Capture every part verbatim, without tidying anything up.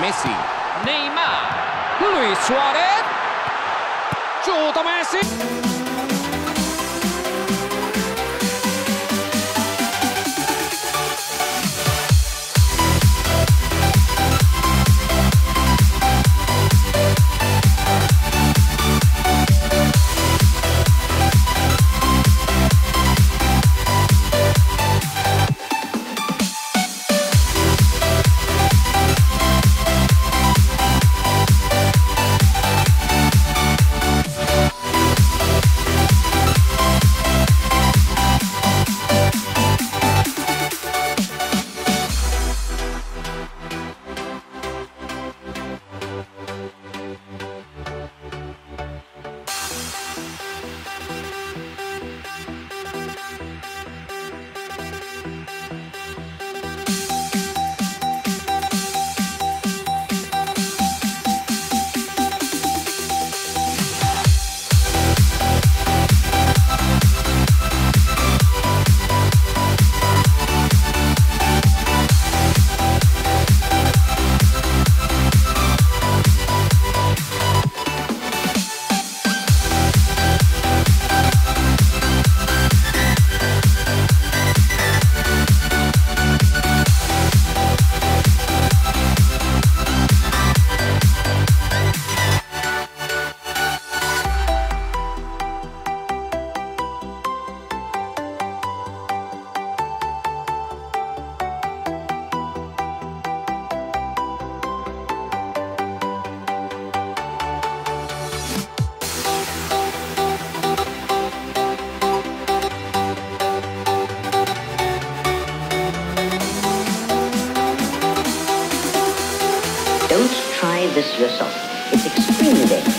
Messi, Neymar, Luis Suarez, shoot Messi. Don't try this yourself. It's extremely dangerous.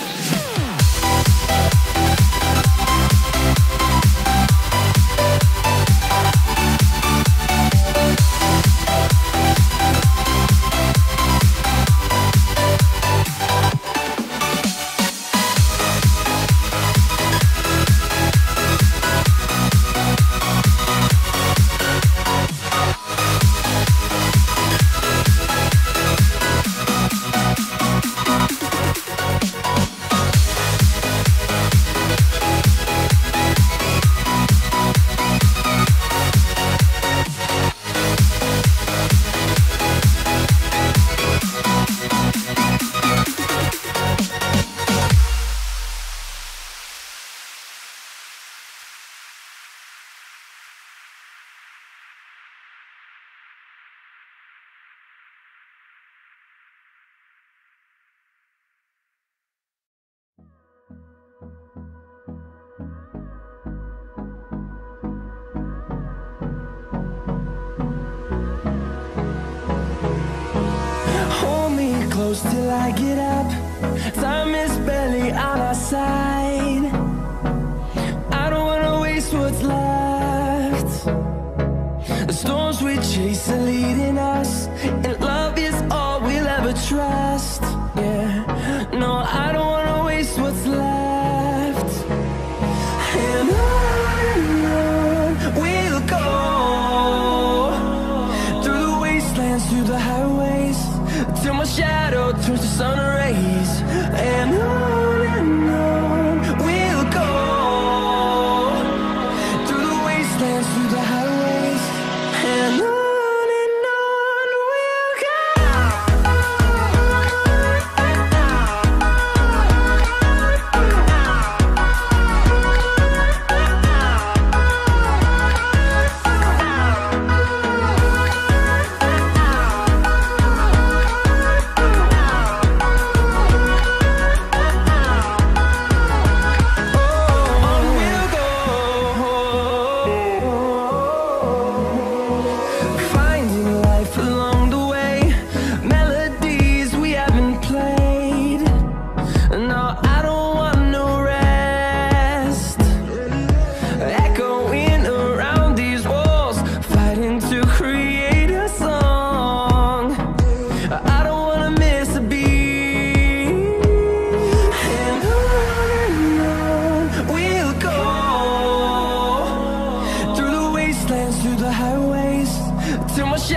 Close till I get up. Time is barely on our side. I don't wanna waste what's left. The storms we chase are leading us, and love is all we'll ever trust. Yeah, no, I don't wanna waste what's left. And on and on we'll go, through the wastelands, through the highways, till my shadow turns to sun rays. And on and on we'll go, through the wastelands, through the highways, and on.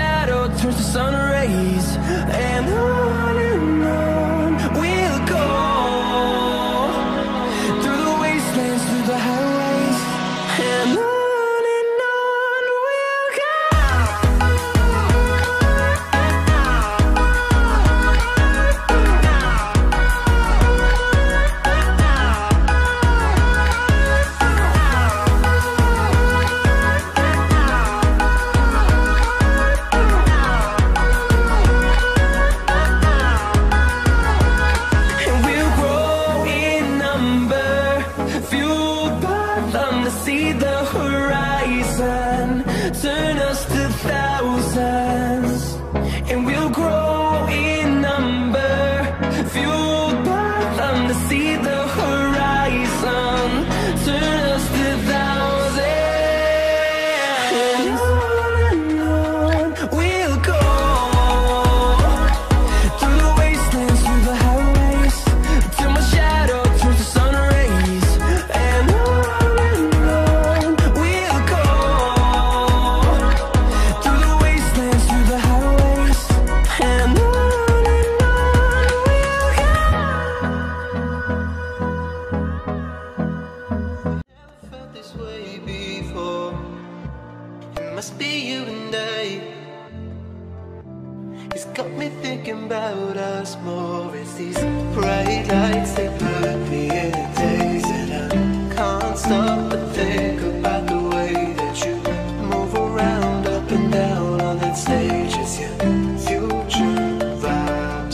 shadow turns to sun rays, and on and on we'll go, through the wastelands, through the highways, and on. See the horizon, turn us to thousands, and we'll grow in number, fueled by them to see the horizon, turn us to thousands, and on and on we'll go, through the wastelands, through the highways, till my shadow turns to sun rays, and on. Must be you and I. It's got me thinking about us more. It's these bright lights that put me in a daze, and I can't stop but think about the way that you move around up and down on that stage. It's your future vibes.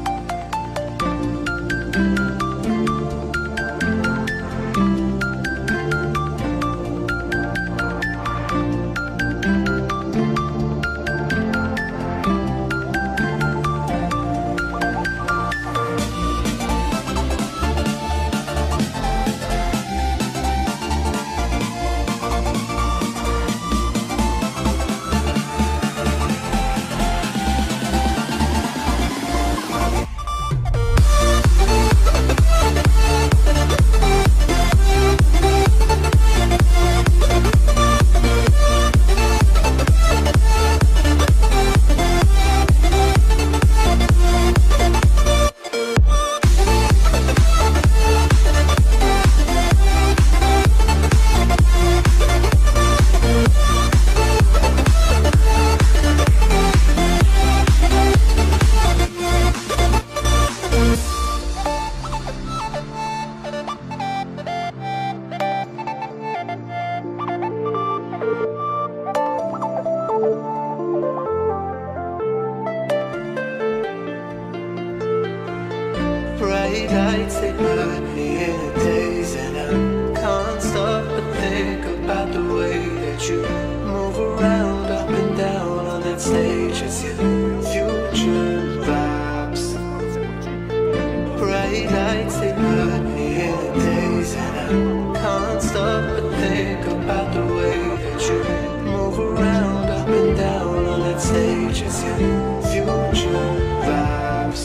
Bright lights, they put me in a daze, and I can't stop but think about the way that you move around up and down on that stage. It's your future vibes. Bright lights, they put me in a daze, and I can't stop but think about the way that you move around up and down on that stage. It's your future vibes.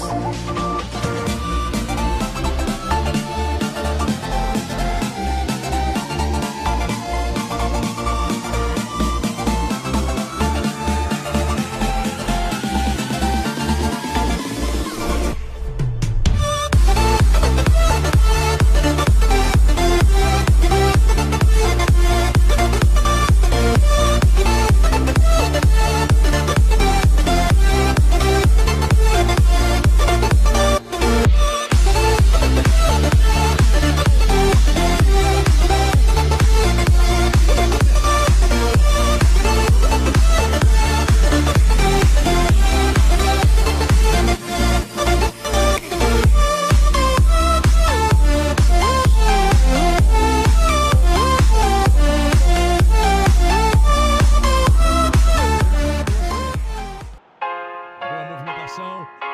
Boa movimentação.